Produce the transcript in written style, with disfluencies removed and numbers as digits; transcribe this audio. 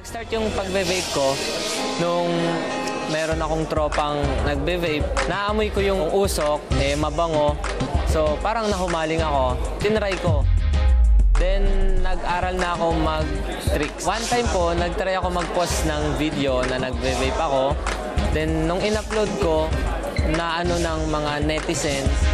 Nag-start yung pagbe-vape ko nung meron akong tropang nagbe-vape. Naamoy ko yung usok, mabango. So parang nahumaling ako. Tinry ko. Then nag-aral na ako mag-tricks. One time po, nag-try ako mag-post ng video na nagbe-vape ako. Then nung in-upload ko, na ano ng mga netizens,